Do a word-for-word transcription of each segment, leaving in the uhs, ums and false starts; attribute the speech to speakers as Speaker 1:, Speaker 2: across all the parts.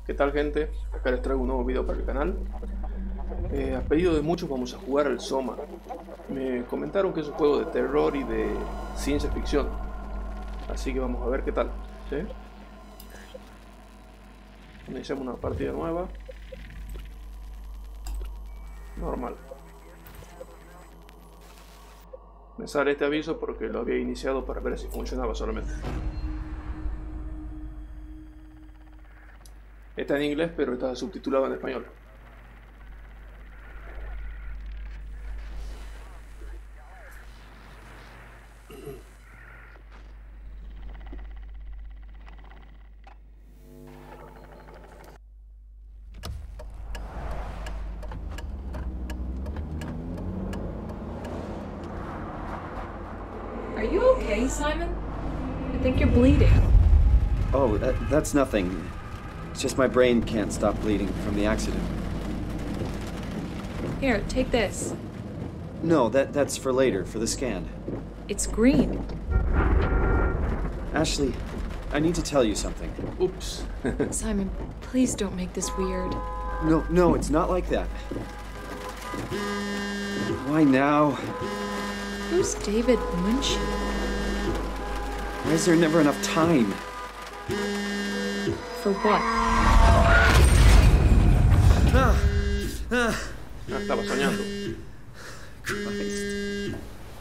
Speaker 1: ¿Qué tal, gente? Acá les traigo un nuevo video para el canal. Eh, a pedido de muchos vamos a jugar al Soma. Me comentaron que es un juego de terror y de ciencia ficción. Así que vamos a ver qué tal. ¿Sí? Iniciamos una partida nueva. Normal. Me sale este aviso porque lo había iniciado para ver si funcionaba solamente. Está en inglés, pero está subtitulado en español.
Speaker 2: Are you okay, Simon? I think you're bleeding.
Speaker 3: Oh, that, that's nothing. It's just my brain can't stop bleeding from the accident.
Speaker 2: Here, take this.
Speaker 3: No, that that's for later, for the scan.
Speaker 2: It's green.
Speaker 3: Ashley, I need to tell you something.
Speaker 1: Oops.
Speaker 2: Simon, please don't make this weird.
Speaker 3: No, no, it's not like that. Why now?
Speaker 2: Who's David Munshi?
Speaker 3: Why is there never enough time?
Speaker 2: For what?
Speaker 3: Ah, ah,
Speaker 1: Ah, estaba soñando.
Speaker 3: Christ.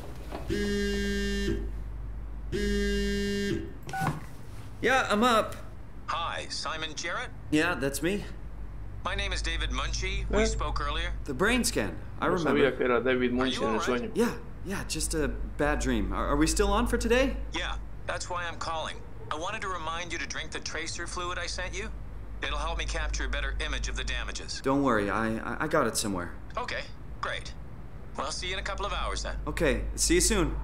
Speaker 3: Yeah, I'm up.
Speaker 4: Hi, Simon Jarrett?
Speaker 3: Yeah, that's me.
Speaker 4: My name is David Munshi. We
Speaker 1: Eh?
Speaker 4: spoke earlier.
Speaker 3: The brain scan. I
Speaker 1: No
Speaker 3: remember.
Speaker 1: sabía que era David
Speaker 4: Are
Speaker 1: Munshi
Speaker 4: you
Speaker 1: en el
Speaker 4: alright?
Speaker 1: sueño.
Speaker 3: Yeah, yeah, just a bad dream. Are, are we still on for today?
Speaker 4: Yeah, that's why I'm calling. I wanted to remind you to drink the tracer fluid I sent you. It'll help me capture a better image of the damages.
Speaker 3: Don't worry, I I, I got it somewhere.
Speaker 4: Okay, great. Well, see you in a couple of hours then.
Speaker 3: Okay, see you soon.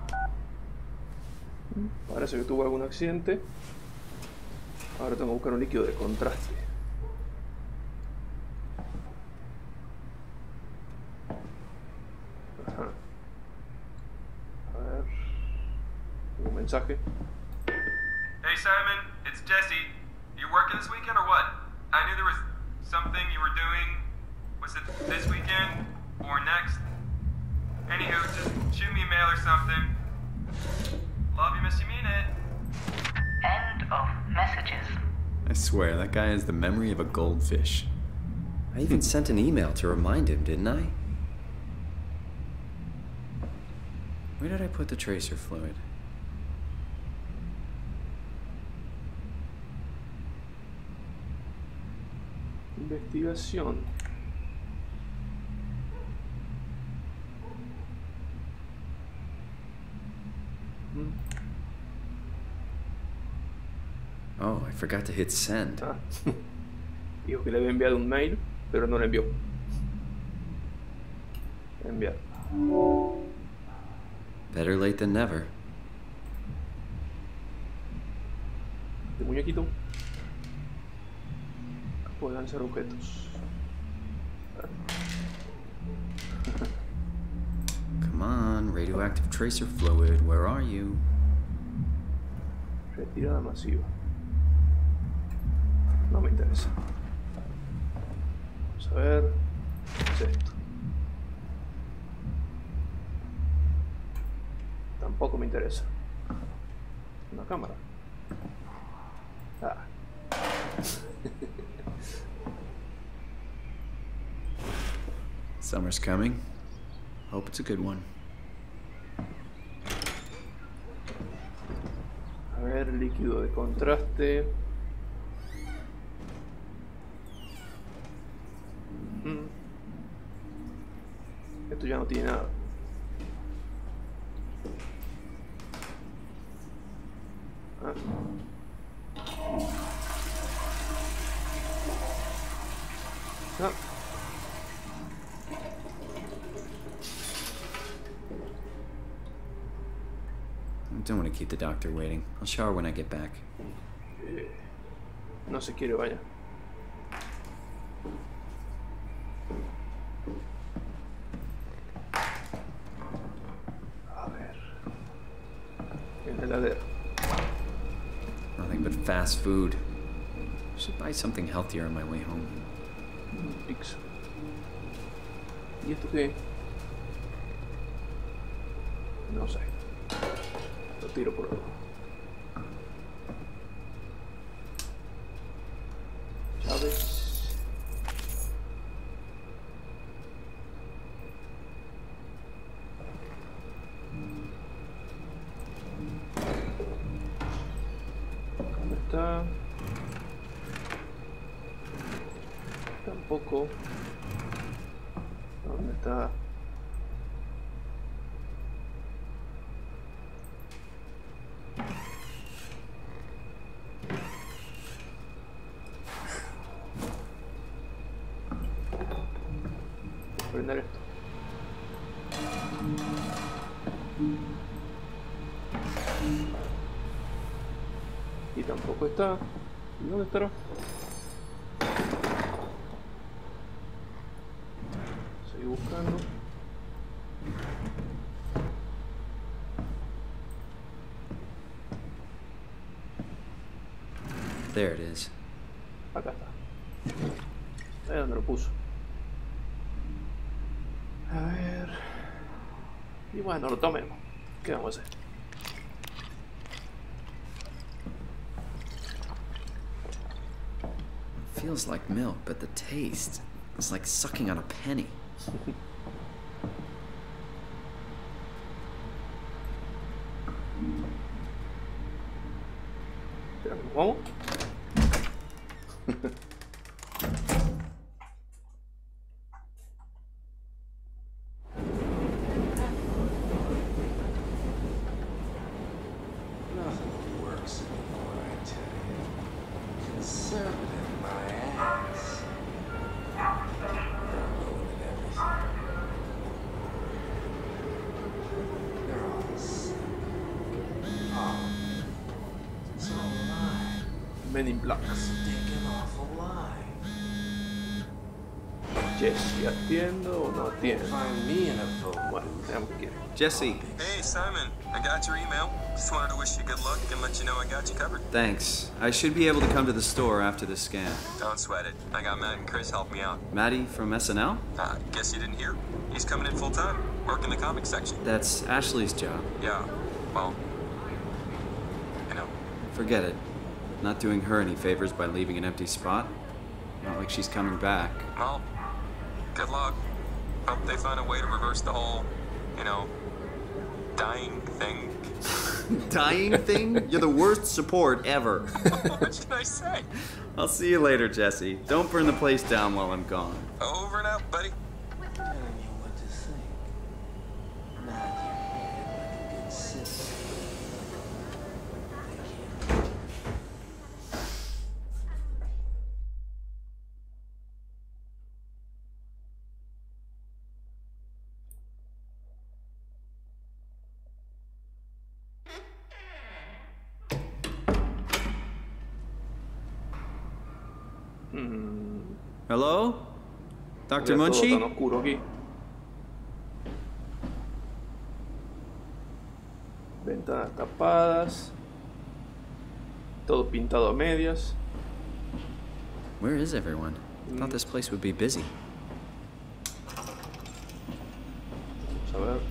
Speaker 1: Parece que tuvo algún accidente. Ahora tengo que buscar un líquido de contraste. Ajá. A ver. Un mensaje.
Speaker 5: Hey Simon, it's Jesse. You working this weekend or what? I knew there was something you were doing. Was it this weekend or next? Anywho, just shoot me a mail or something. Love you, miss you, mean it.
Speaker 6: End of messages.
Speaker 7: I swear, that guy has the memory of a goldfish.
Speaker 3: I even sent an email to remind him, didn't I?
Speaker 7: Where did I put the tracer fluid?
Speaker 1: Investigación. Mm.
Speaker 7: Oh, I forgot to hit send.
Speaker 1: Ah. Dijo que le había enviado un mail, pero no lo envió. Enviar.
Speaker 7: Better late than never.
Speaker 1: De muñequito. Pueden ser objetos.
Speaker 7: Come on, radioactive tracer fluid, where are you?
Speaker 1: Retirada masiva. No me interesa. Vamos a ver. ¿Qué es esto? Tampoco me interesa. Una cámara. Ah.
Speaker 7: Summer's coming. Hope it's a good one.
Speaker 1: A ver, líquido de contraste. Mm. Esto ya no tiene nada. Ah. Ah.
Speaker 7: I don't want to keep the doctor waiting. I'll shower when I get back.
Speaker 1: Eh, no se quiere bañar. A ver. En la heladera.
Speaker 7: Nothing but fast food. Should buy buy something healthier on my way home.
Speaker 1: Pizza. ¿Y esto qué? No sé. Lo tiro por algo. Llaves. ¿Dónde está? Tampoco. ¿Dónde está? Prender esto. Y tampoco está. ¿Y dónde estará? Seguí buscando.
Speaker 7: There it is.
Speaker 1: Acá está. Ahí donde lo puso. A ver. Y bueno, lo tomemos. ¿Qué vamos a hacer?
Speaker 7: It feels like milk, but the taste is like sucking on a penny.
Speaker 1: ¿Será que nos vamos?
Speaker 8: Nothing works anymore, I tell you. Conservative, my ass. They're ruining everything. They're all sick. Oh, it's all a lie.
Speaker 1: Men in Black.
Speaker 8: Stinking awful lie.
Speaker 1: Jesse, ¿atiendo o no atiendo?
Speaker 8: Find me in a boat.
Speaker 1: Bueno, veamos qué quiere.
Speaker 7: Jesse,
Speaker 5: Hey, Simon. I got your email. Just wanted to wish you good luck and let you know I got you covered.
Speaker 7: thanks. I should be able to come to the store after the scan.
Speaker 5: Don't sweat it. I got Matt and Chris help me out.
Speaker 7: Maddie from S N L?
Speaker 5: Uh, guess you didn't hear? He's coming in full time, working the comics section.
Speaker 7: That's Ashley's job.
Speaker 5: Yeah, well, you know.
Speaker 7: Forget it. Not doing her any favors by leaving an empty spot. Not like she's coming back.
Speaker 5: Well, good luck. Hope they find a way to reverse the whole, you know, dying thing.
Speaker 7: Dying thing? You're the worst support ever.
Speaker 5: What should I say?
Speaker 7: I'll see you later, Jesse. Don't burn the place down while I'm gone.
Speaker 5: Over and out, buddy.
Speaker 8: Telling you what to think. Nod your head like a good sister. They can't.
Speaker 7: Hello? Doctor
Speaker 1: Mira, todo
Speaker 7: Munchie?
Speaker 1: tan oscuro aquí. Ventanas tapadas. Todo pintado a medias.
Speaker 7: Where is everyone? I thought this place would be busy.
Speaker 1: Vamos a ver.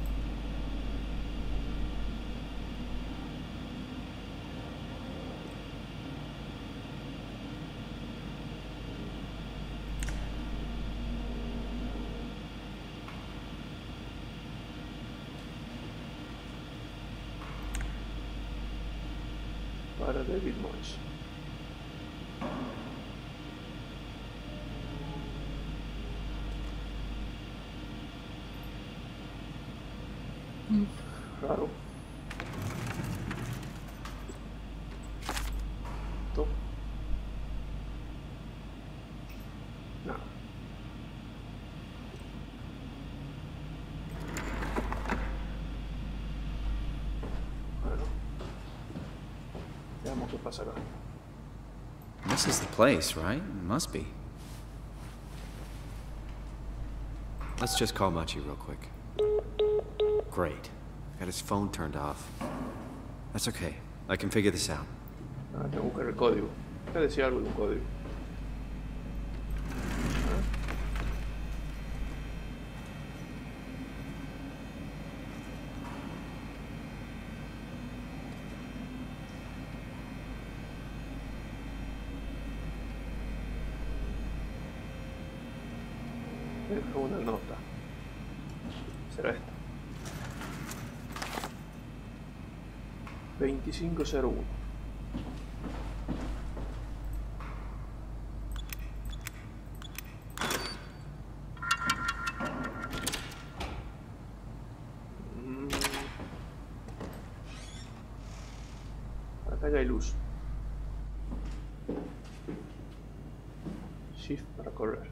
Speaker 1: Para David Moyes. Raro. Esto. Nada. Bueno. Veamos qué pasa acá.
Speaker 7: This is the place, right? It must be.
Speaker 9: Let's just call Machi real quick. Great. Got his phone turned off.
Speaker 7: That's okay. I can figure this out.
Speaker 1: Ah, tengo que buscar el código. Ya decía algo de un código. Deja una nota. Será esta. veinticinco cero uno. Mm. Acá ya hay luz. Shift para correr.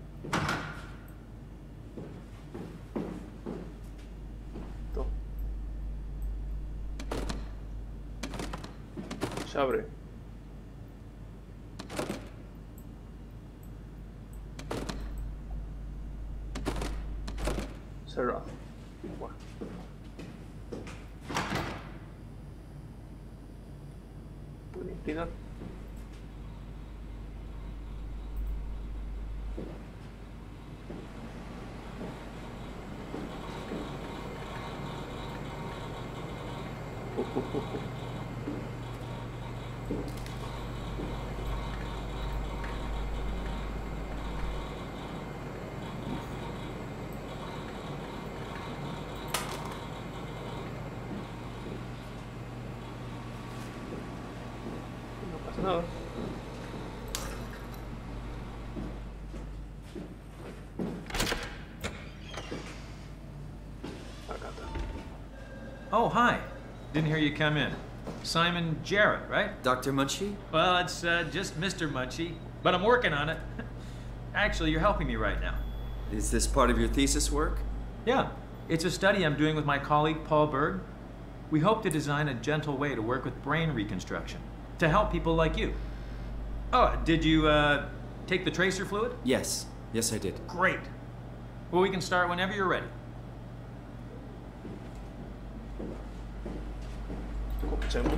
Speaker 1: Esto. Se abre. Cerrado. Bueno. Puedo inclinar. Uh, uh, uh, uh. No pasa nada. Acá está.
Speaker 10: Oh, hi. Didn't hear you come in. Simon Jarrett, right?
Speaker 7: Doctor Munchie?
Speaker 10: Well, it's uh, just Mister Munchie, but I'm working on it. Actually, you're helping me right now.
Speaker 7: Is this part of your thesis work?
Speaker 10: Yeah, it's a study I'm doing with my colleague Paul Berg. We hope to design a gentle way to work with brain reconstruction to help people like you. Oh, did you uh, take the tracer fluid?
Speaker 7: Yes. Yes, I did.
Speaker 10: Great. Well, we can start whenever you're ready.
Speaker 1: Comencemos.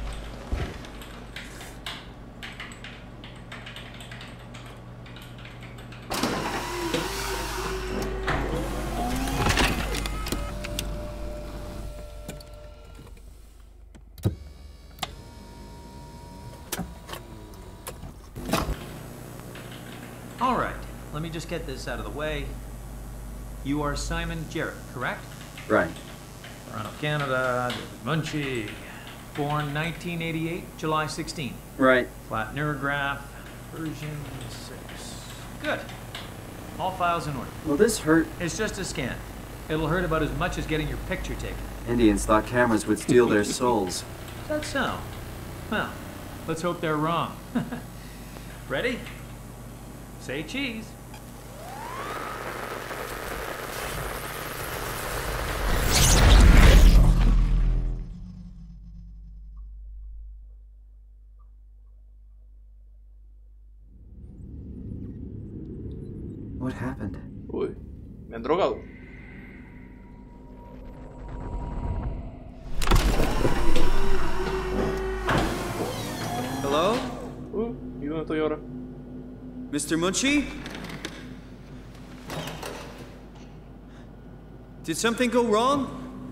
Speaker 10: All right, let me just get this out of the way. You are Simon Jarrett, correct?
Speaker 3: Right.
Speaker 10: Toronto, Canada, Munchie. Born nineteen eighty-eight, July sixteenth.
Speaker 3: Right.
Speaker 10: Flat neurograph, version six. Good. All files in order.
Speaker 3: Will this hurt?
Speaker 10: It's just a scan. It'll hurt about as much as getting your picture taken.
Speaker 3: Indians thought cameras would steal their souls.
Speaker 10: That's so. Well, let's hope they're wrong. Ready? Say cheese.
Speaker 3: What happened?
Speaker 1: Uy, me han drogado.
Speaker 7: Hello?
Speaker 1: Uh, ¿y dónde estoy ahora?
Speaker 7: Mister Munchie? Did something go wrong?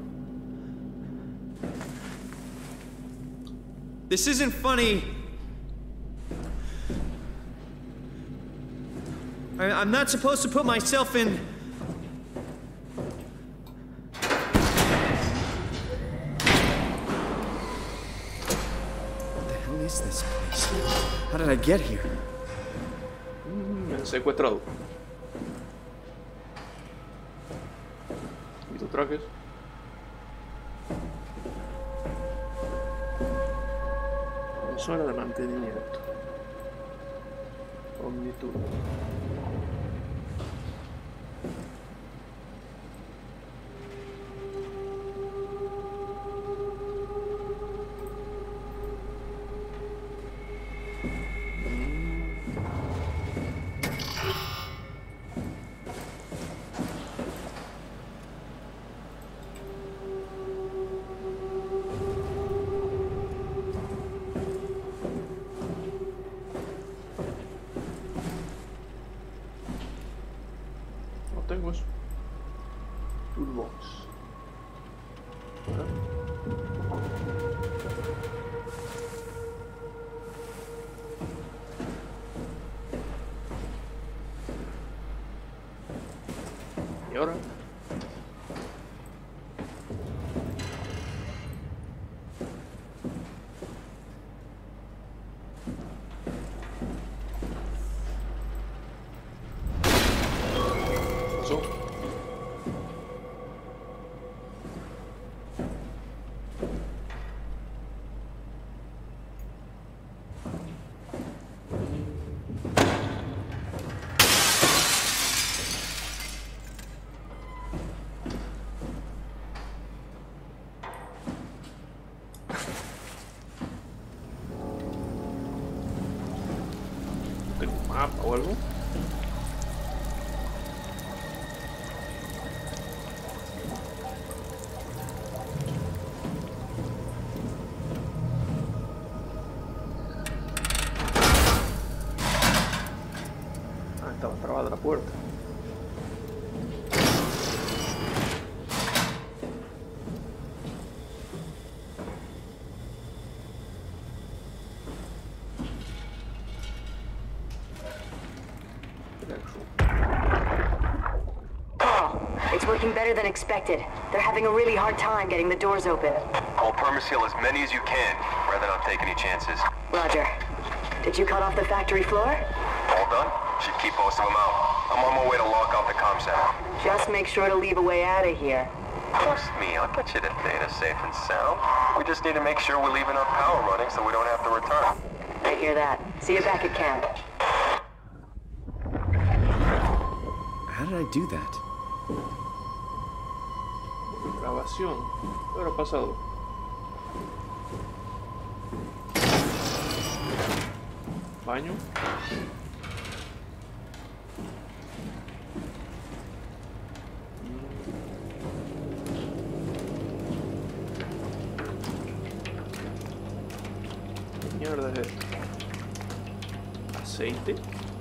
Speaker 7: This isn't funny. I, I'm not supposed to put myself in... What the hell is this place? How did I get here?
Speaker 1: Mm, me han secuestrado. ¿Y tus trajes? Consola de mantenimiento. Omnitur. Tengo eso. Toolbox. Acá. ahora? ¿Pasó? ¿Tengo un mapa o algo? Ah, estaba trabada la puerta.
Speaker 11: It's working better than expected. They're having a really hard time getting the doors open.
Speaker 12: I'll permaseal as many as you can, rather than not take any chances.
Speaker 11: Roger. Did you cut off the factory floor?
Speaker 12: All done? Should keep most of them out. I'm on my way to lock out the comm center.
Speaker 11: Just make sure to leave a way out of here.
Speaker 12: Trust me, I'll get you the data safe and sound. We just need to make sure we're leaving our power running so we don't have to return.
Speaker 11: I hear that. See you back at camp.
Speaker 9: How did I do that?
Speaker 1: Grabación. ¿Qué habrá pasado? Baño. ¿Qué mierda es esto? Aceite.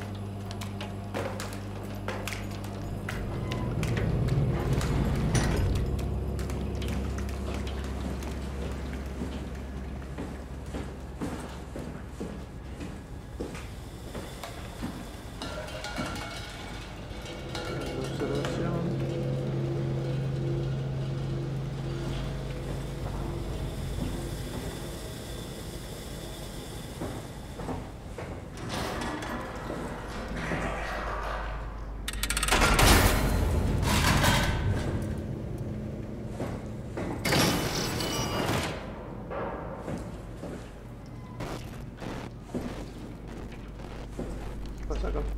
Speaker 1: Pasa acá.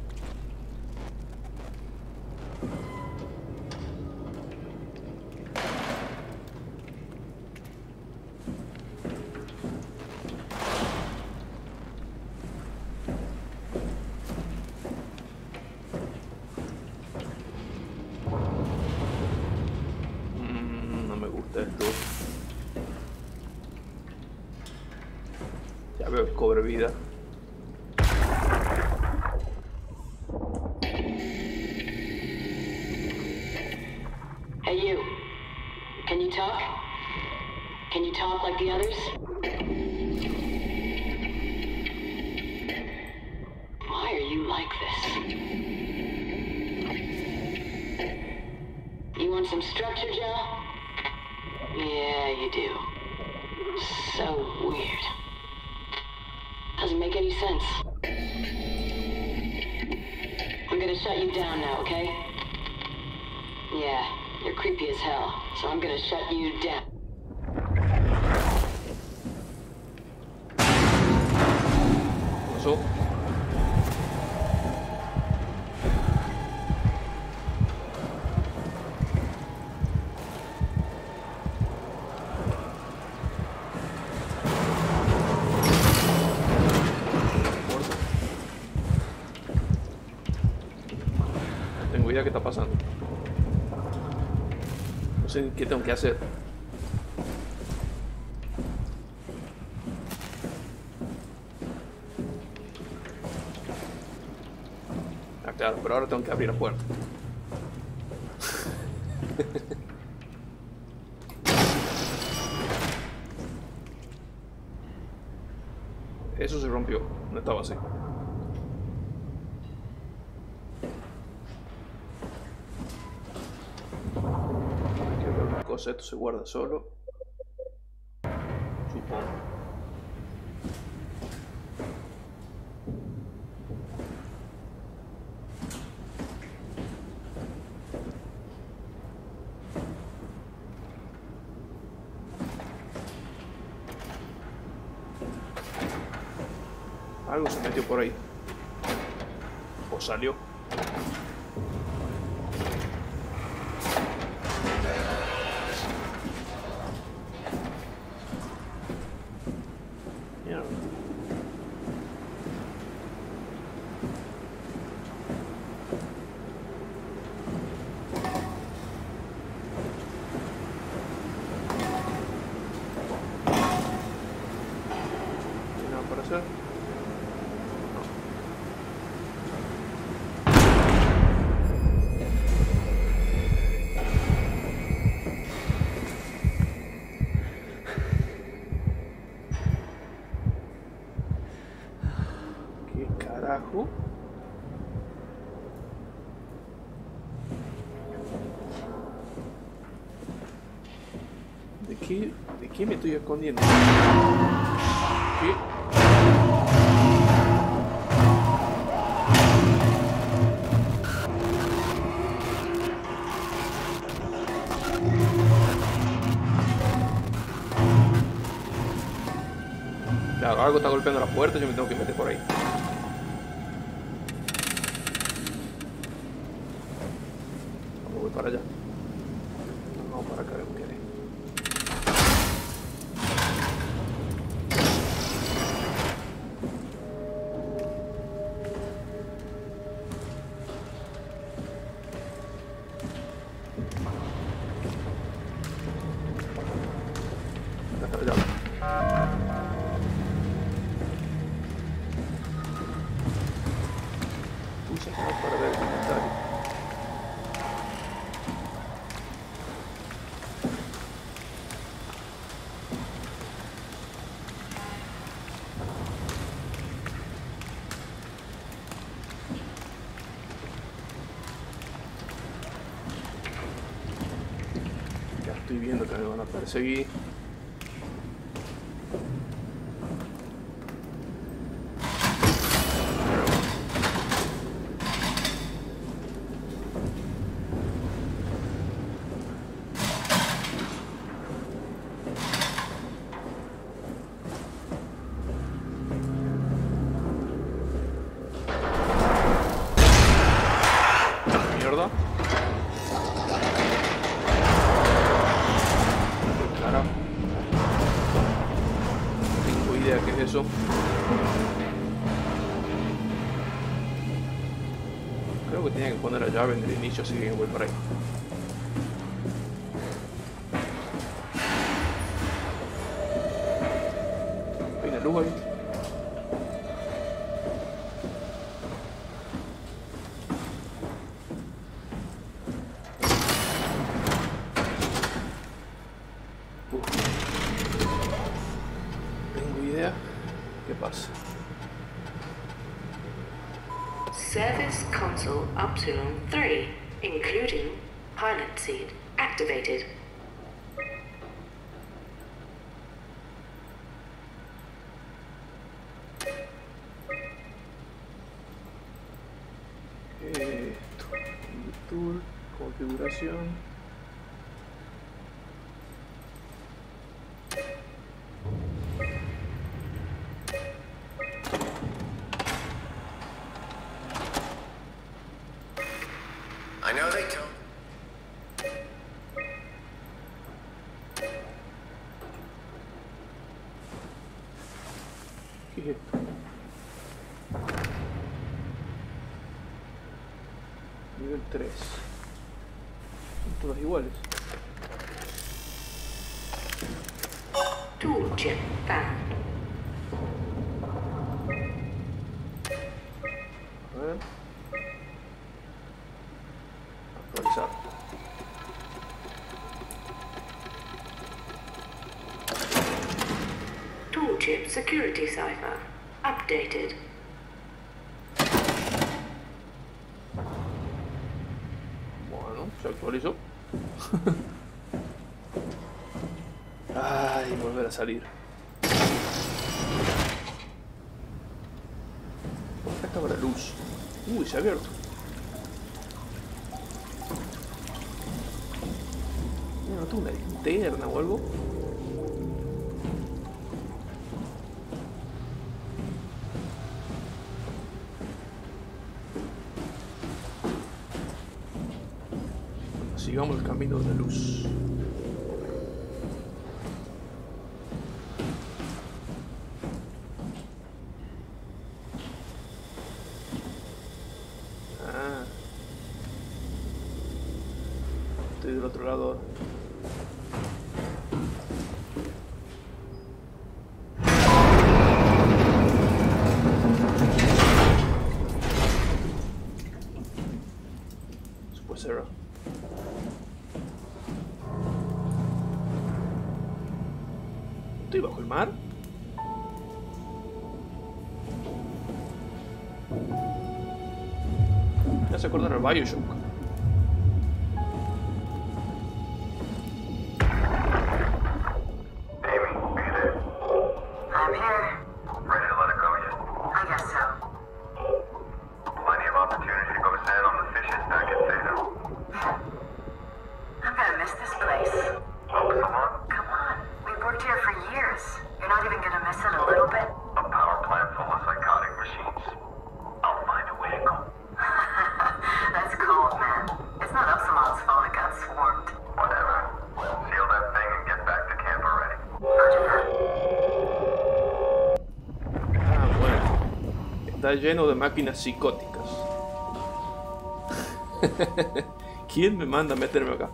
Speaker 1: Mm, no me gusta esto. Ya veo que cobre vida.
Speaker 11: Hey, you. Can you talk? Can you talk like the others? Why are you like this? You want some structure, Joe? Yeah, you do. So weird. Doesn't make any sense. I'm gonna shut you down now, okay? Yeah. You're creepy as hell, so I'm gonna shut you down.
Speaker 1: ¿Pasó? No tengo idea qué está pasando. No sé qué tengo que hacer. Ah, claro, pero ahora tengo que abrir la puerta. Eso se rompió, no estaba así. cosa, esto se guarda solo. Supongo. Algo se metió por ahí. O salió. Mierda. ¿Hay nada para hacer? Carajo. ¿De qué, de qué me estoy escondiendo? ¿Qué? Claro, algo está golpeando la puerta y yo me tengo que meter por ahí. Voy para allá. Vamos para acá, como quiere. Acá está la llave. Pulsa para ver el comentario. Estoy viendo que me van a perseguir. Mierda. ¿Qué es eso? Creo que tenía que poner la llave en el inicio, así que voy por ahí. ¿Hay una luz ahí? ¿Qué pasa?
Speaker 11: Service console Optimum three, including pilot seat, activated.
Speaker 1: Esto, tool, configuración.
Speaker 12: I know they told.
Speaker 1: ¿Qué es esto? Nivel tres. Son todas iguales.
Speaker 11: Tool chip found.
Speaker 1: A ver. Actualizar.
Speaker 11: Tool chip security cipher updated.
Speaker 1: Bueno, se actualizó. para salir. Acá estaba la luz. Uy, se ha abierto. Mira, ¿no tengo una linterna o algo? Sigamos el camino de la luz. Ah. Estoy del otro lado ahora. Eso puede ser. ¿Estoy bajo el mar? Me hace acordar al Bioshock.
Speaker 6: I'm here.
Speaker 12: Ready to let it go yet?
Speaker 6: I guess so.
Speaker 12: Plenty of opportunity to go sand on the fishes back at Theta.
Speaker 6: I'm gonna miss this place.
Speaker 12: Oh, come on.
Speaker 6: Come on. We've worked here for years. You're not even gonna miss it a little bit?
Speaker 12: A power plant full of psychotic machines. I'll find a way to go.
Speaker 6: That's cold, man. It's not Upsilon's fault it got swarmed.
Speaker 12: Whatever. Seal that thing and get back to camp already.
Speaker 6: Roger that.
Speaker 1: Ah, bueno. Está lleno de máquinas psicóticas. ¿Quién me manda a meterme acá?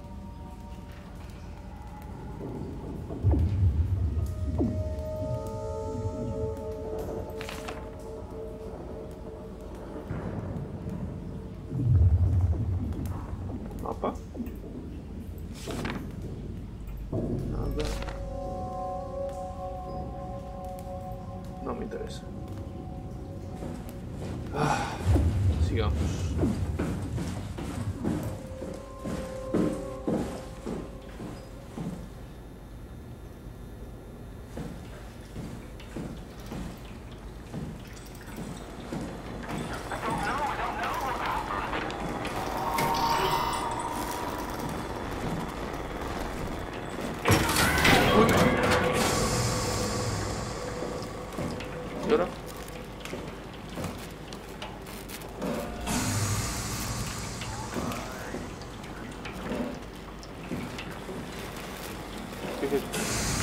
Speaker 1: Mapa. Nada. No me interesa. Ah, sigamos. ¿Y ahora? ¿Qué es esto?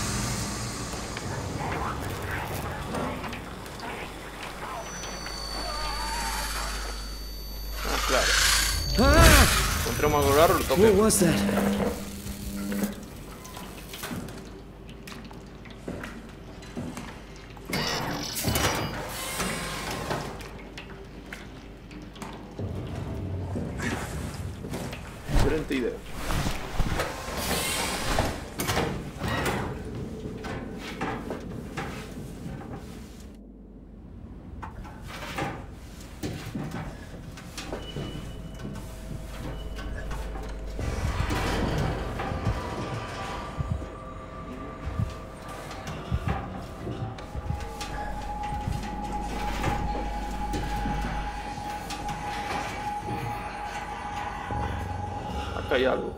Speaker 1: Ah, claro. Encontramos algo raro, lo toqué.
Speaker 3: What was that?
Speaker 1: Excelente idea. Acá hay algo.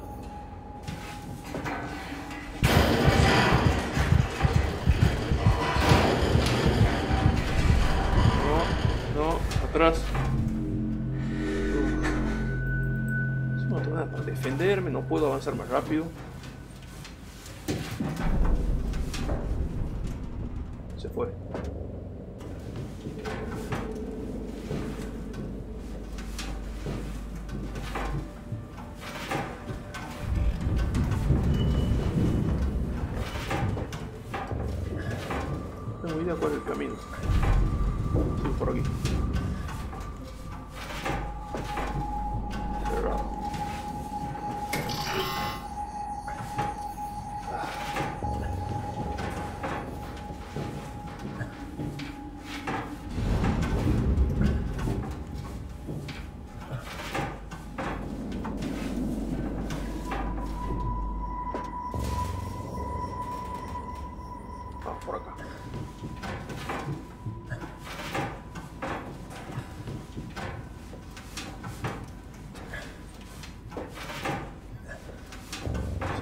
Speaker 1: No, no, atrás. Uf. No tengo nada para defenderme, no puedo avanzar más rápido. Se fue. No tengo idea cuál es el camino. Sí, por aquí. Cerrado.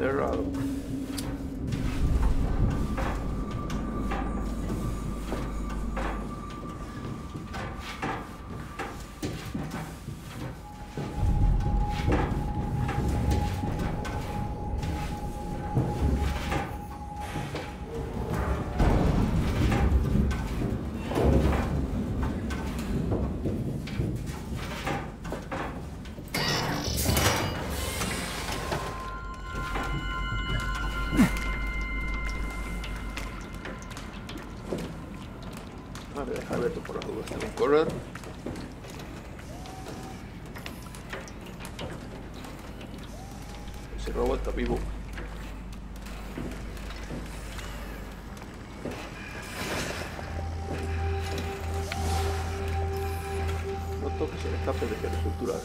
Speaker 1: Cerrado. Voy a dejar abierto por las dudas también correr. Ese robot está vivo. No toques el escape de gel estructural.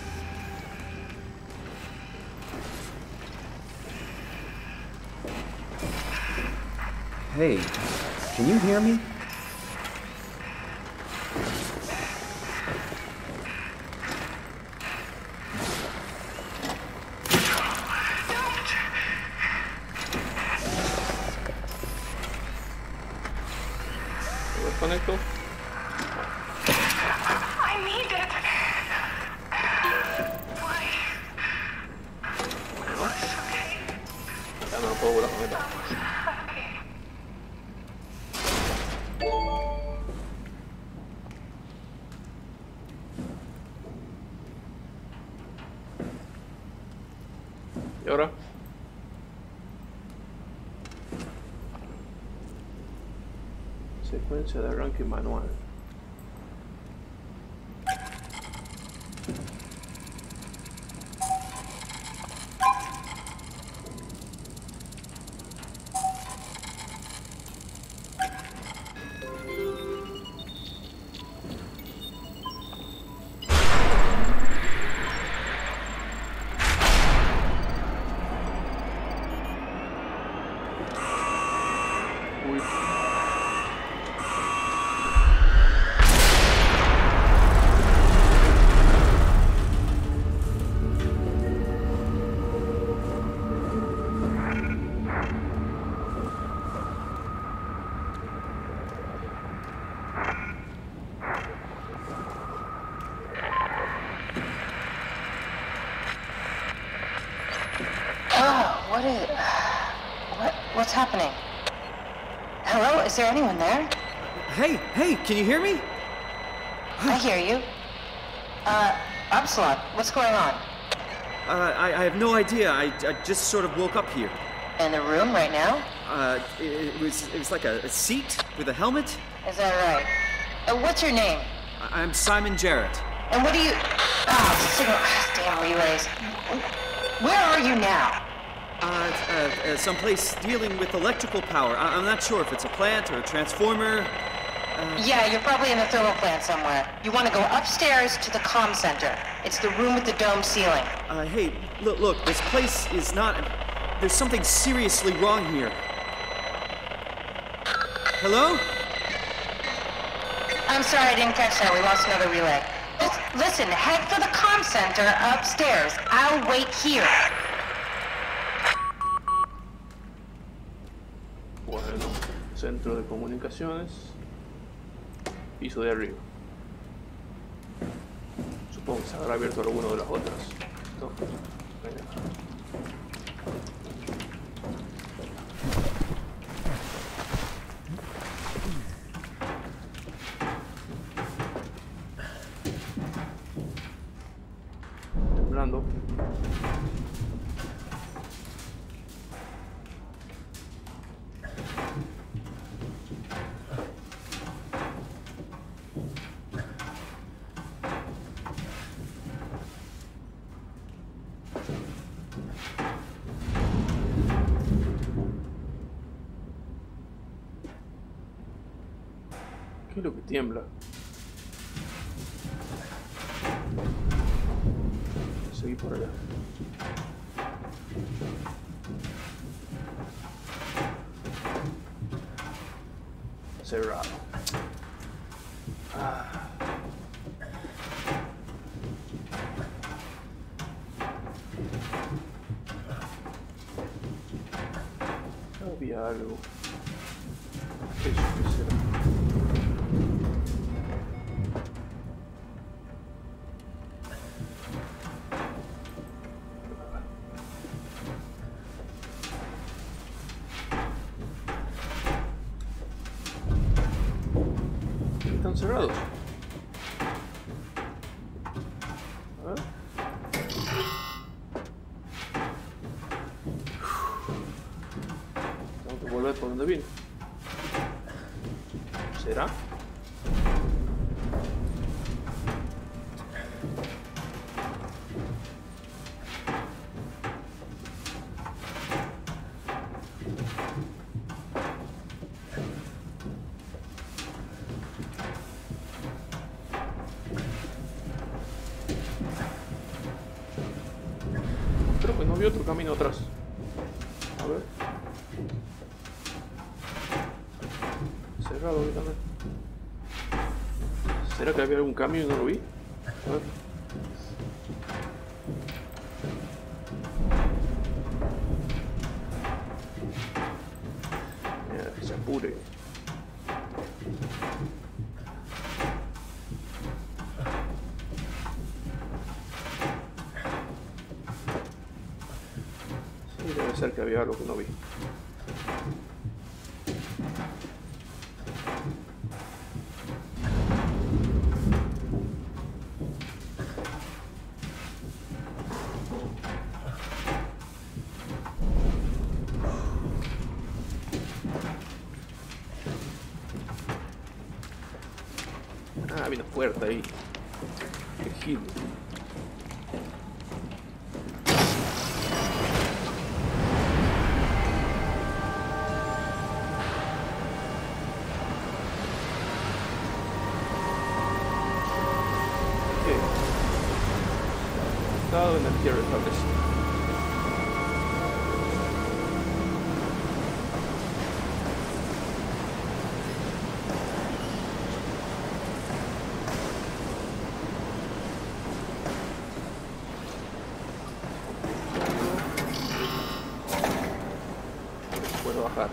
Speaker 3: Hey, can you hear me?
Speaker 1: Conecto.
Speaker 6: I need it. Why?
Speaker 1: ¿No? Ya no lo puedo volver a conectar. ¿Y ahora? Secuencia de arranque manual. Uy.
Speaker 11: Oh, what is... What, what's happening? Hello, is there anyone there?
Speaker 3: Hey, hey, can you hear me?
Speaker 11: I hear you. Uh, Absalom, what's going on?
Speaker 3: Uh, I, I have no idea. I, I just sort of woke up here.
Speaker 11: In the room right now?
Speaker 3: Uh, it, it was it was like a, a seat with a helmet.
Speaker 11: Is that right? Uh, what's your name?
Speaker 3: I, I'm Simon Jarrett.
Speaker 11: And what do you... Oh, signal... Damn relays. Where are you now?
Speaker 3: Uh, uh, uh, someplace dealing with electrical power. I, I'm not sure if it's a plant or a transformer. Uh...
Speaker 11: Yeah, you're probably in the thermal plant somewhere. You want to go upstairs to the comm center. It's the room with the dome ceiling.
Speaker 3: Uh, hey, look, look, this place is not... There's something seriously wrong here. Hello?
Speaker 11: I'm sorry, I didn't catch that. We lost another relay. Just listen, head for the comm center upstairs. I'll wait here.
Speaker 1: Bueno, centro de comunicaciones, piso de arriba. Supongo que se habrá abierto alguno de las otras. No, venga. Temblando. ¿Qué es lo que tiembla? Seguí por allá. Cerrado. Ah. algo. Eso que será. Están cerrados. A ver. Tengo que volver por donde vine. ¿Será? Creo que no vi otro camino atrás. A ver. Cerrado ahorita. ¿Será que había algún cambio y no lo vi? A ver. Mira, que se apure. Sí, debe ser que había algo que no vi. Ah, vino fuerte ahí. Qué giro. Ok. Estado de energía restablecido. Puedo bajar.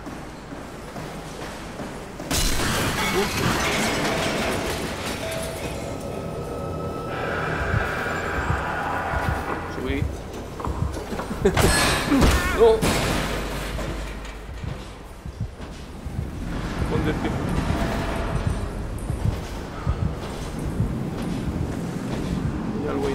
Speaker 1: Subí. No. Escondete. Hay algo ahí.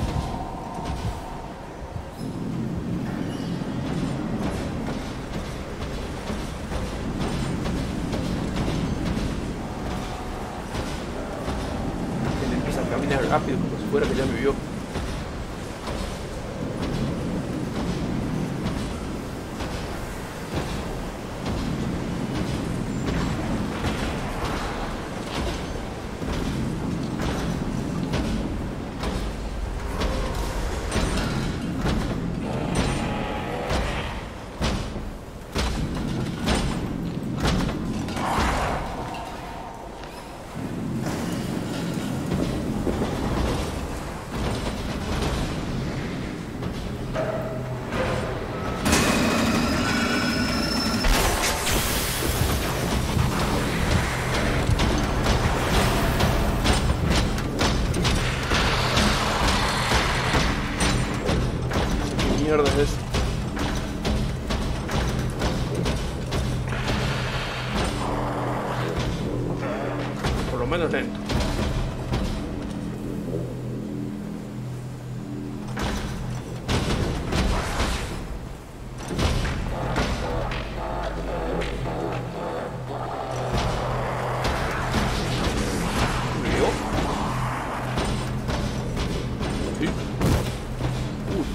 Speaker 1: Caminar rápido como si fuera que ya me vio. Mierda es eso. Por lo menos lento. ¿Río? Sí. Uy.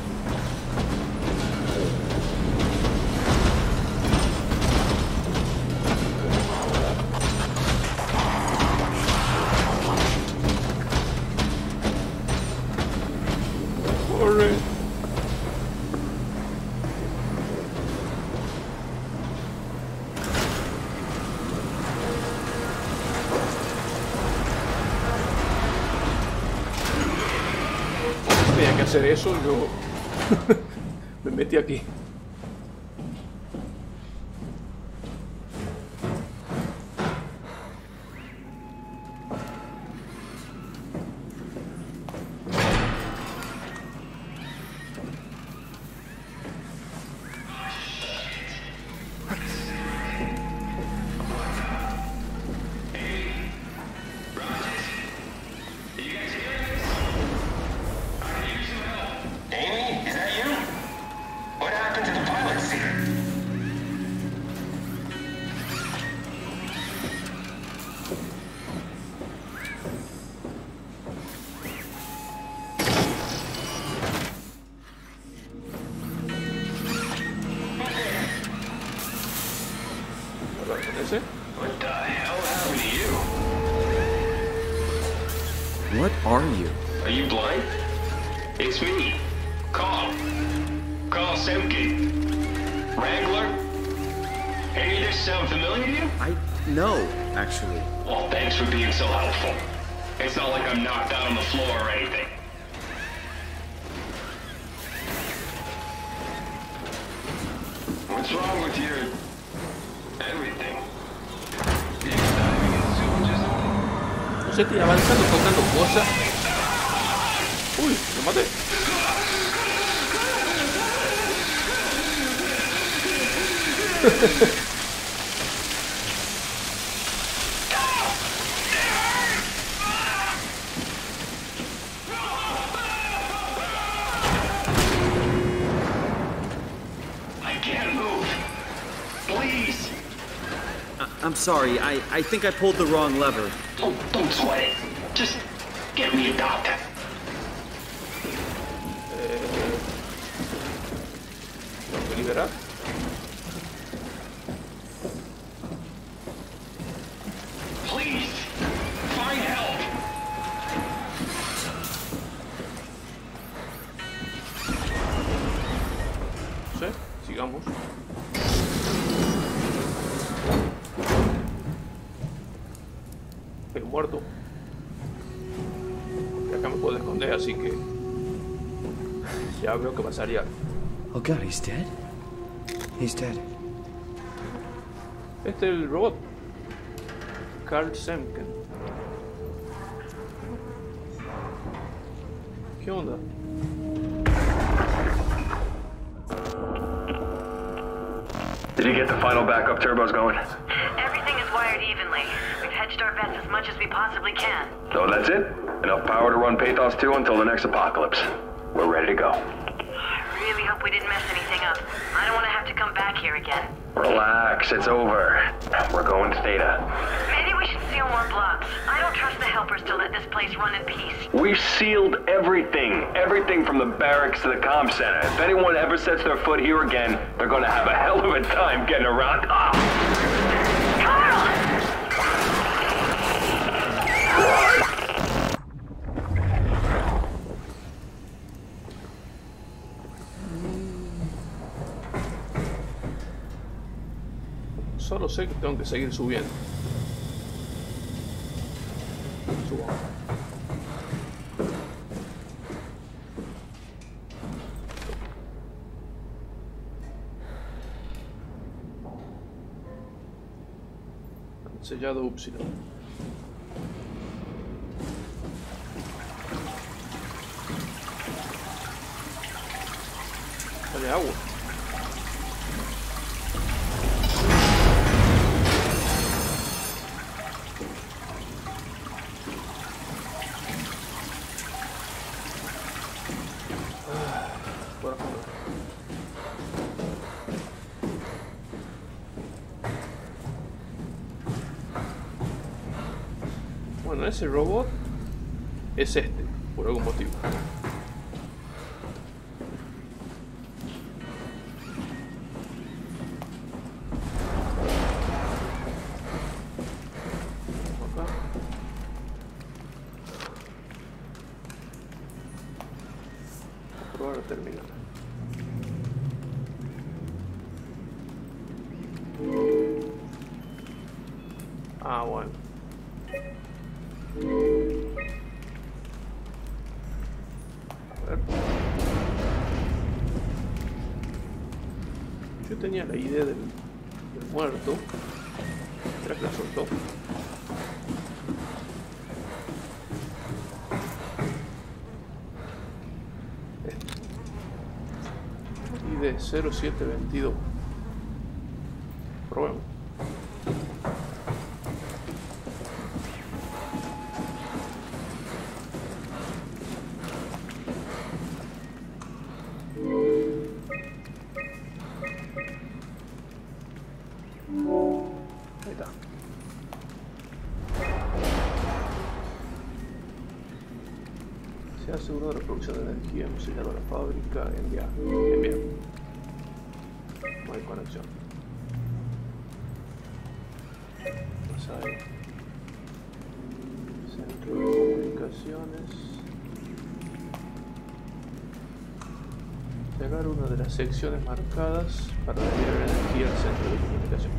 Speaker 1: Corre. Tenía que hacer eso, yo me metí aquí.
Speaker 13: It's me. Carl. Carl Semke. Wrangler? Any of this sound familiar to you?
Speaker 7: I know, actually.
Speaker 13: Well, thanks for being so helpful. It's not like I'm knocked out on the floor or anything. What's wrong with your... everything?
Speaker 1: No sé, estoy avanzando tocando cosas. Uy, lo maté.
Speaker 3: I'm sorry, I, I think I pulled the wrong lever.
Speaker 13: Don't, don't sweat it. Just get me a doctor.
Speaker 1: Eh, ¿Tengo que liberar?
Speaker 13: Please, find help.
Speaker 1: No sé, sigamos. Pero muerto. Y acá me puedo esconder, así que ya veo que pasaría.
Speaker 9: Oh god, he's dead? He's dead.
Speaker 1: Este es el robot. Carl Semken. ¿Qué onda?
Speaker 12: Did you get the final backup turbos going?
Speaker 6: Everything is wired evenly. We've hedged our bets as much as we possibly can.
Speaker 12: So that's it? Enough power to run Pathos two until the next apocalypse. We're ready to go.
Speaker 6: I really hope we didn't mess anything up. I don't want to have to come back here again.
Speaker 12: Relax, it's over. We're going to Theta.
Speaker 6: Maybe we should seal more blocks. I don't trust the helpers to let this place run in peace.
Speaker 12: We've sealed everything. Everything from the barracks to the comm center. If anyone ever sets their foot here again, they're gonna have a hell of a time getting around. Ah!
Speaker 1: Solo sé que tengo que seguir subiendo. Subamos. Sellado Upsilon. Sale agua. Por acá. Bueno, ese robot es este, por algún motivo. Acá. Voy a probar a terminar. Ah, bueno. A ver. Yo tenía la idea del, del muerto. Tras la soltó. Este. Y de cero siete veintidós. Probemos. Ahí está. Se ha asegurado la producción de energía, hemos sellado la fábrica, enviar. Enviar. No hay conexión. Pasa ahí. Centro de comunicaciones. Pegar una de las secciones marcadas para desviar energía al centro de comunicación.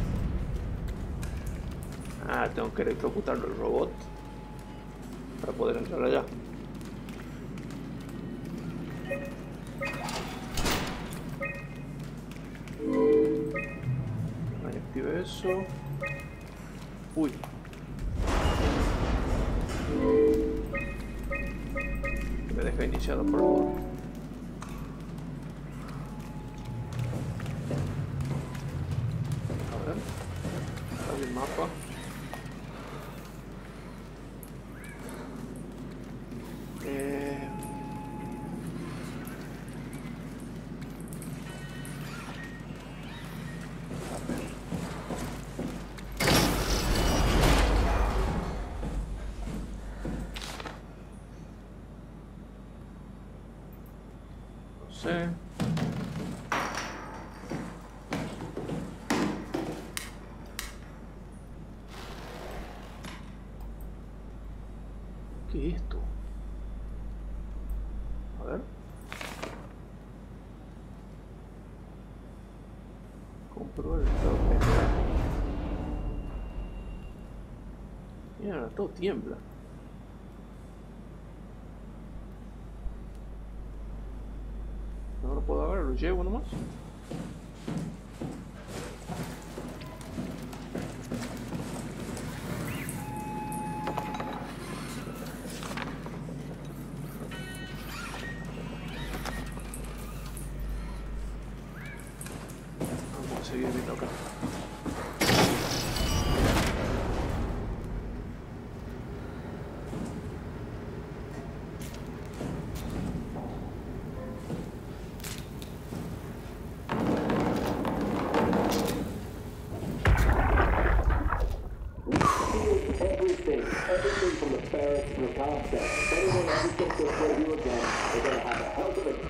Speaker 1: Ah, tengo que electrocutarlo el robot para poder entrar allá. Ahí active eso. Uy. Me deja iniciado, por favor. A ver. Abre el mapa. Eh... No sé. ¿Qué es esto? A ver. Comprobar el estado general. Mira, todo tiembla. No lo puedo agarrar, lo llevo nomás. Vamos a seguir viendo acá.
Speaker 14: Everything, everything from the barracks to the complex. If anyone ever thinks they'll play you again, they're gonna have a hell of a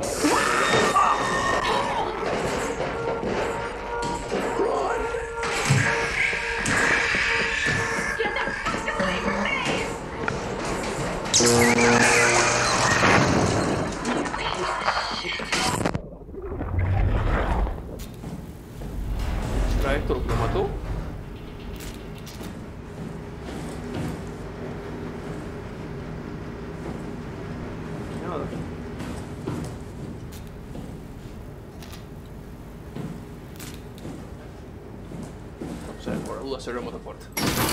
Speaker 15: Get the fuck away from me!
Speaker 1: ¿Será esto lo que lo mató? Nada. Vamos a ver, por la duda cerremos la puerta.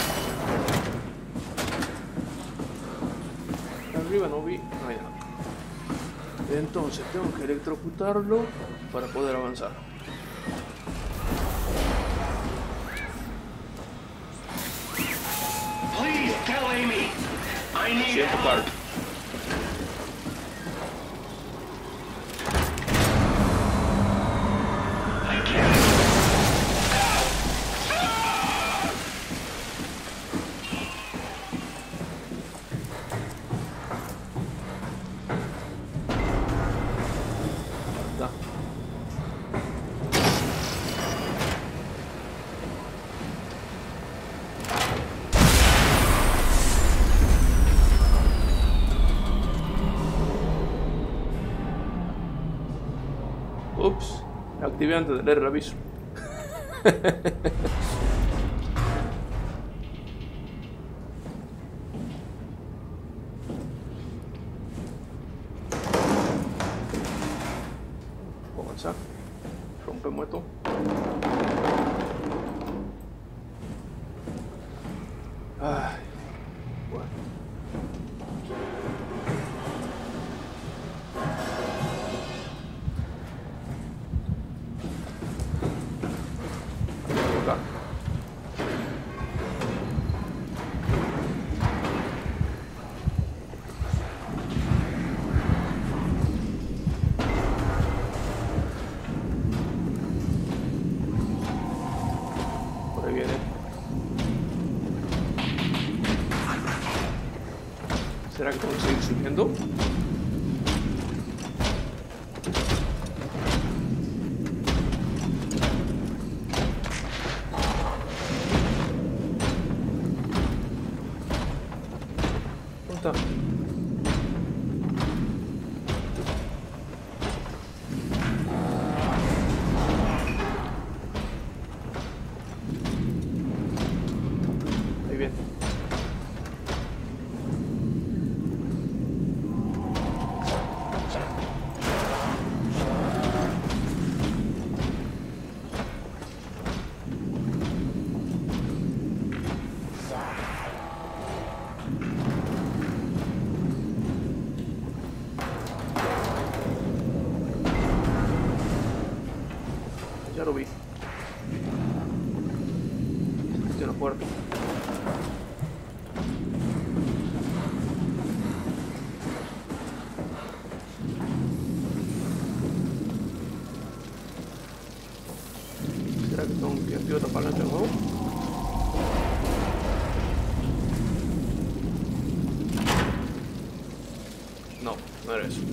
Speaker 1: Arriba no vi, no hay nada. Entonces tengo que electrocutarlo para poder avanzar.
Speaker 13: Please tell Amy. I need
Speaker 1: Siento
Speaker 13: help.
Speaker 1: carga. Da. Ups, activé antes de leer el aviso. Avanzar. Rompemos esto. Ay, bueno. Acá. Por ahí viene. ¿Será que tengo que seguir subiendo? ¿Dónde está? lo vi. Tiene una puerta. ¿Será que tengo que activar otra palanca de nuevo? No, no era eso.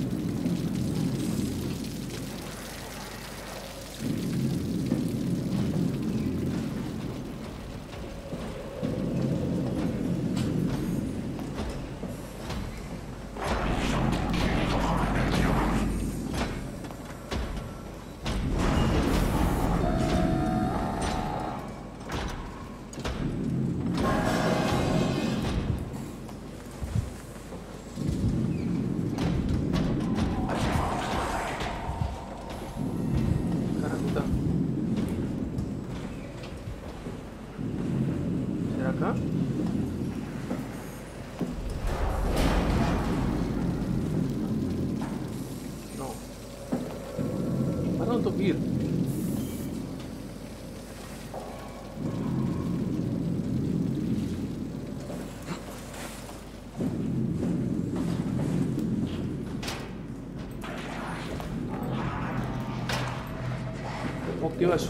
Speaker 1: Acá. No. ¿Para dónde tengo que ir? ¿Cómo activa eso?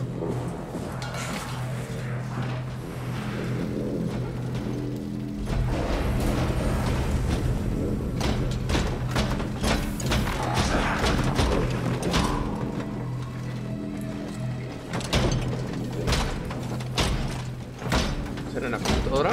Speaker 1: En la computadora.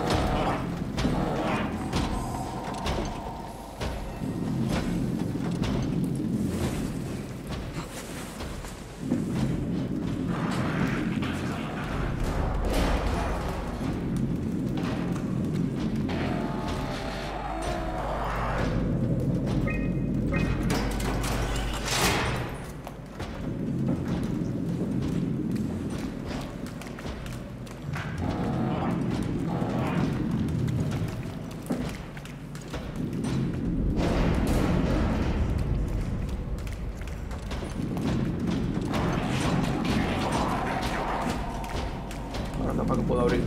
Speaker 1: Para que pueda abrir.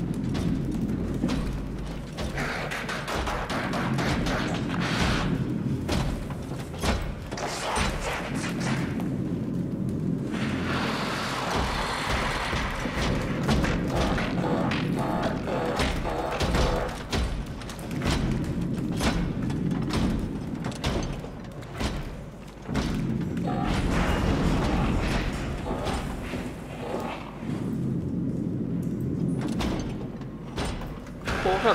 Speaker 1: ¿Puedo bajar?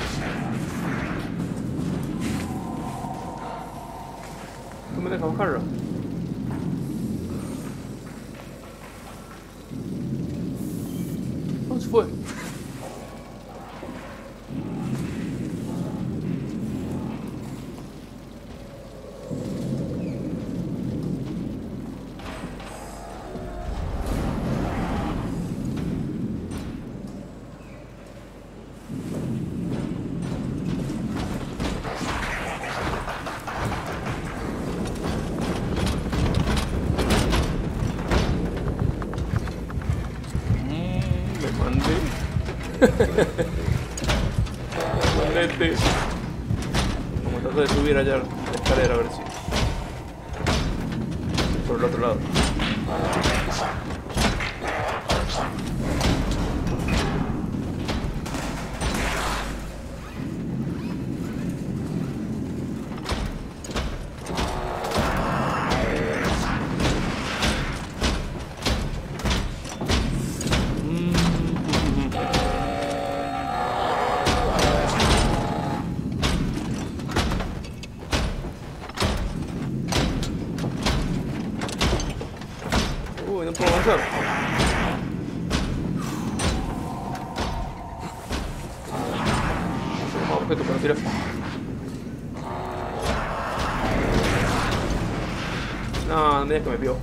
Speaker 1: ¿Tú me dejas bajarlo? ¿Dónde se fue? Manete. Vamos a tratar de subir allá la escalera a ver si. Por el otro lado. Uy, no puedo avanzar. Vamos objeto para tirar. No, no me que me vio.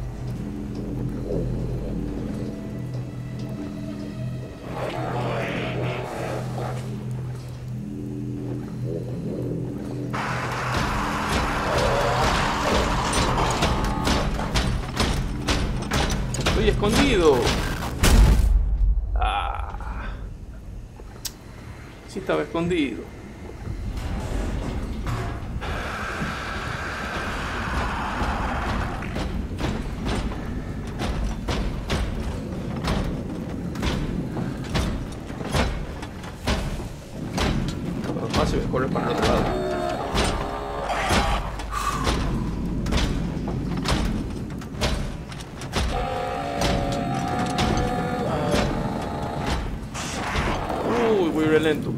Speaker 1: Estoy escondido. Ah. Sí estaba escondido. Más se me corre para el otro lado. Lento.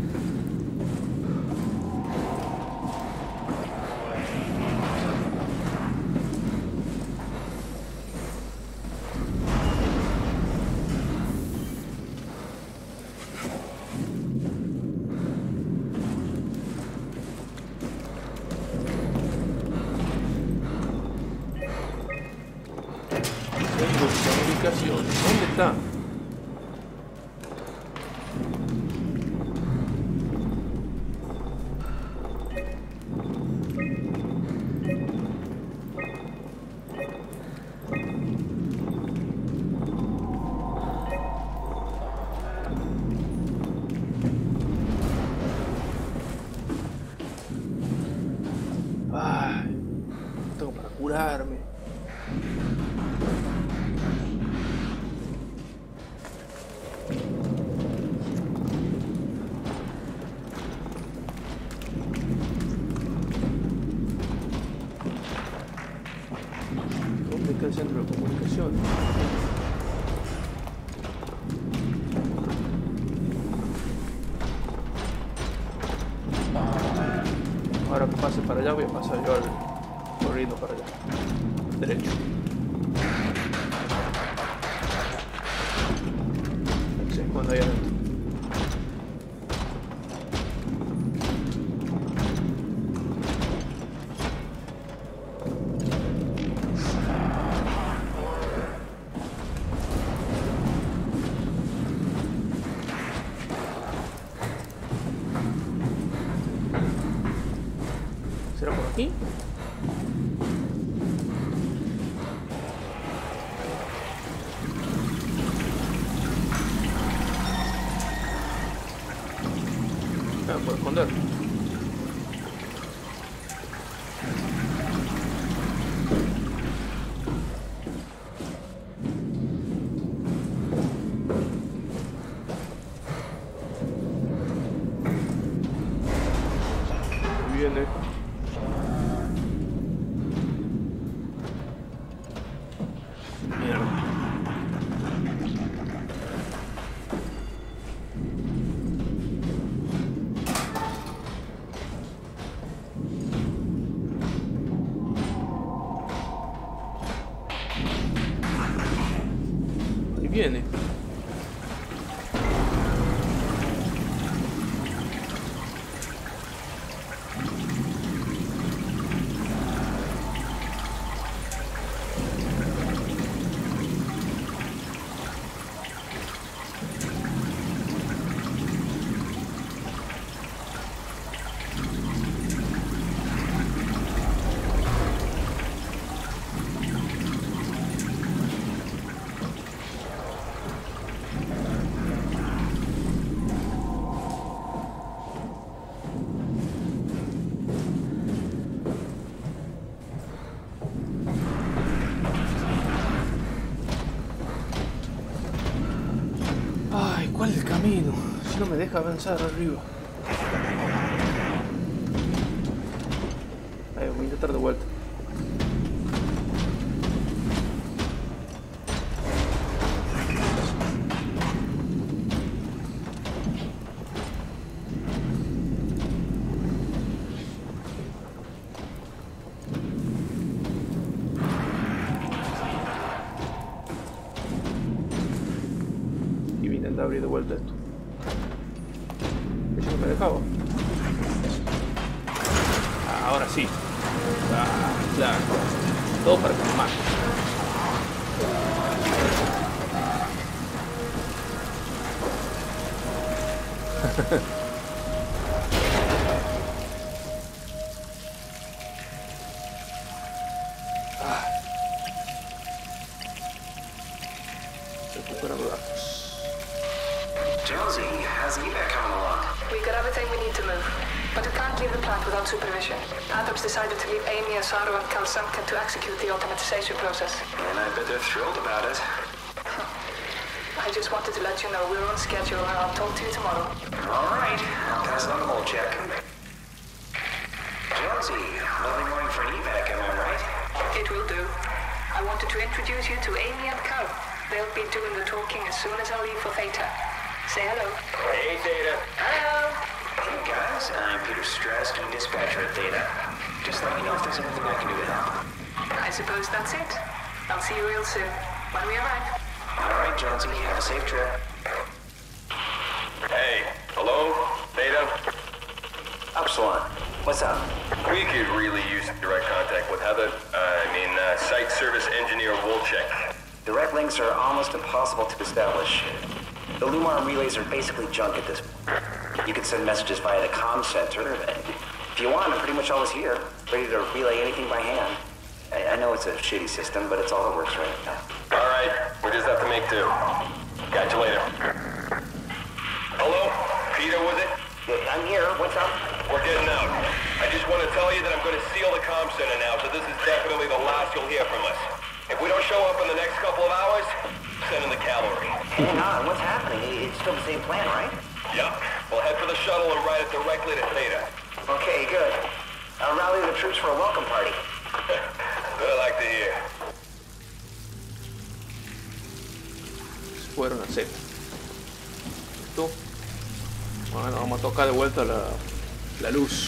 Speaker 1: Tengo comunicación. ¿Dónde está? Curarme. ¿Dónde está el centro de comunicación? Ahora que pase para allá voy a pasar yo al corriendo para allá. Derecho. Sí, cuando hay adentro. ¿Será por aquí? Por esconder. Viene. Mierda. Viene. ¿Cuál es el camino? Si no me deja avanzar arriba. Ahí, voy a intentar de vuelta. Abrir de vuelta esto. Eso no me dejaba. Ah, ahora sí. Ah, claro. Todo para que me mate. Recuperar datos.
Speaker 16: Jonesy, how's the evac coming along?
Speaker 6: We got everything we need to move, but we can't leave the plant without supervision. Adams decided to leave Amy, Asaro, and Kalsanka to execute the automatization process.
Speaker 16: And I bet they're thrilled about it.
Speaker 6: I just wanted to let you know we're on schedule, and I'll talk to you tomorrow.
Speaker 16: All right, I'll pass it on the whole check. Jonesy, lovely morning for an evac, am I right?
Speaker 6: It will do. I wanted to introduce you to Amy and Cal. They'll be doing the talking as soon as I leave for Theta. Say hello.
Speaker 16: Hey, Theta.
Speaker 6: Hello.
Speaker 16: Hey, guys. I'm Peter Strask, dispatcher at Theta. Just let me know if there's anything I can do to help.
Speaker 6: I suppose that's it. I'll see you real soon, when we arrive.
Speaker 16: All right, Jonesy. Have a safe trip.
Speaker 12: Hey, hello? Theta?
Speaker 16: Upsilon. What's up?
Speaker 12: We could really use direct contact with Heather. Uh, I mean, uh, Site Service Engineer Wolchek.
Speaker 16: Direct links are almost impossible to establish. The Lumar relays are basically junk at this point. You can send messages via the comm center. If you want, I'm pretty much always here, ready to relay anything by hand. I, I know it's a shitty system, but it's all that works right now.
Speaker 12: All right, we just have to make do. Catch you later. Hello? Peter, was it?
Speaker 16: I'm here. What's up?
Speaker 12: We're getting out. I just want to tell you that I'm going to seal the comm center now, so this is definitely the last you'll hear from us. If we don't show up in the next couple of hours, send in the cavalry.
Speaker 16: Hang on, what's happening? It's still the same plan, right?
Speaker 12: Yup. We'll head for the shuttle and ride it directly to Theta.
Speaker 16: Okay, good. I'll rally the troops for a welcome party.
Speaker 12: What I like to hear.
Speaker 1: Fueron a Z. ¿Listo? Bueno, vamos a tocar de vuelta la, la luz.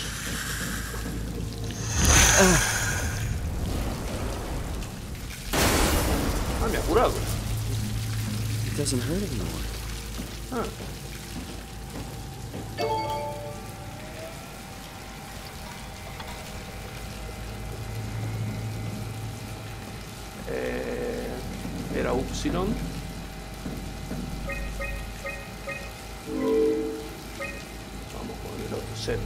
Speaker 1: Ah, me ha curado.
Speaker 9: It doesn't hurt anymore.
Speaker 1: Ah. Eh, era Upsilon. Vamos con el otro Z.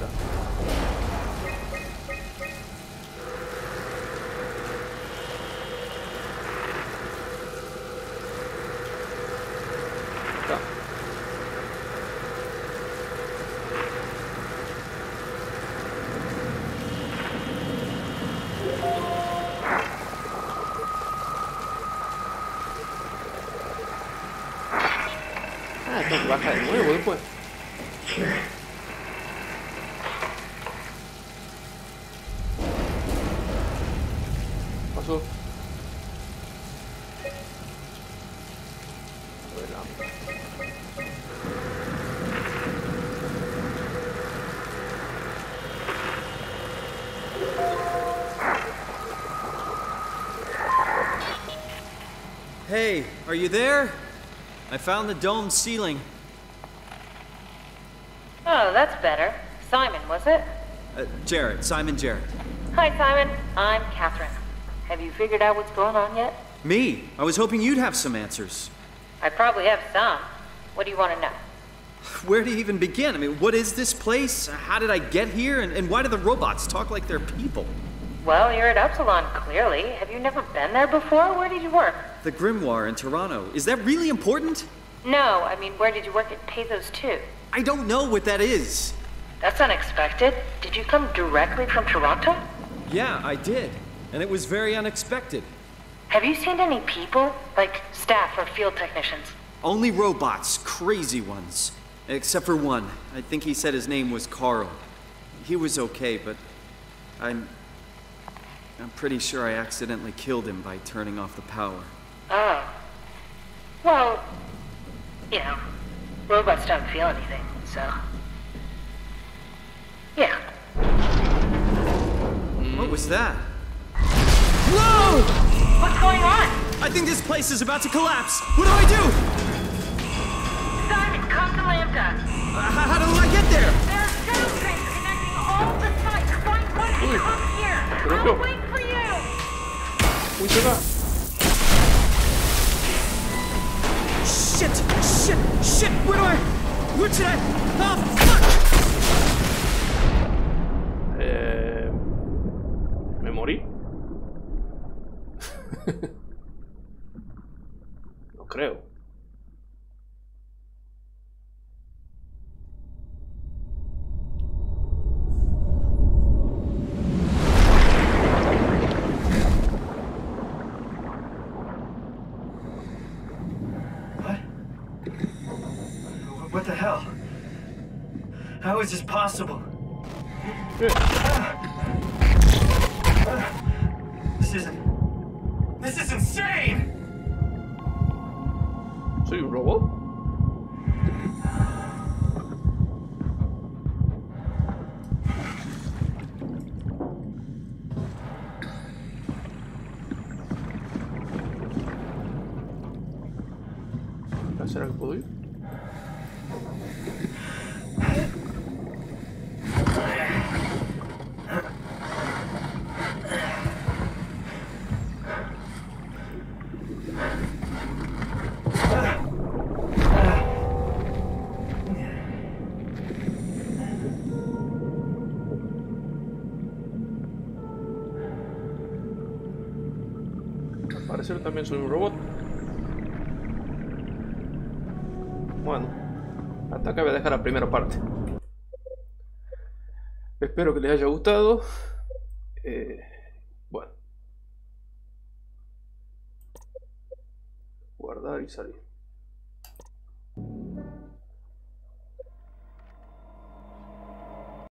Speaker 1: Ah, tengo que bajar de nuevo después. Pasó.
Speaker 3: Hey, are you there? I found the dome ceiling.
Speaker 17: Oh, that's better. Simon, was it?
Speaker 3: Uh, Jarrett, Simon Jarrett.
Speaker 17: Hi, Simon. I'm Catherine. Have you figured out what's going on yet?
Speaker 3: Me? I was hoping you'd have some answers.
Speaker 17: I probably have some. What do you want to know?
Speaker 3: Where do you even begin? I mean, what is this place? How did I get here? And, and why do the robots talk like they're people?
Speaker 17: Well, you're at Upsilon, clearly. Have you never been there before? Where did you work?
Speaker 3: The Grimoire in Toronto. Is that really important?
Speaker 17: No, I mean, where did you work at Pathos two?
Speaker 3: I don't know what that is.
Speaker 17: That's unexpected. Did you come directly from Toronto?
Speaker 3: Yeah, I did. And it was very unexpected.
Speaker 17: Have you seen any people? Like staff or field technicians?
Speaker 3: Only robots, crazy ones. Except for one. I think he said his name was Carl. He was okay, but I'm... I'm pretty sure I accidentally killed him by turning off the power.
Speaker 17: Oh. Well, you know, robots don't feel anything, so... Yeah.
Speaker 3: What was that? Whoa!
Speaker 17: What's going on?
Speaker 3: I think this place is about to collapse. What do I do?
Speaker 17: Simon, come to Lambda.
Speaker 3: Uh, how, how do I get there?
Speaker 17: There are shuttle trains connecting all the sites. Find one and come here. I'll wait for you.
Speaker 1: Uy, se va.
Speaker 3: Shit! Shit! Shit! Where do I... Where should I... Oh, fuck!
Speaker 1: Eh... ¿Me morí? No creo.
Speaker 18: How is this possible? This isn't... This is insane!
Speaker 1: ¿Soy un robot? ¿Será que puedo ir? Al parecer también soy un robot. Bueno, hasta acá voy a dejar la primera parte. Espero que les haya gustado. Eh, bueno. Guardar y salir.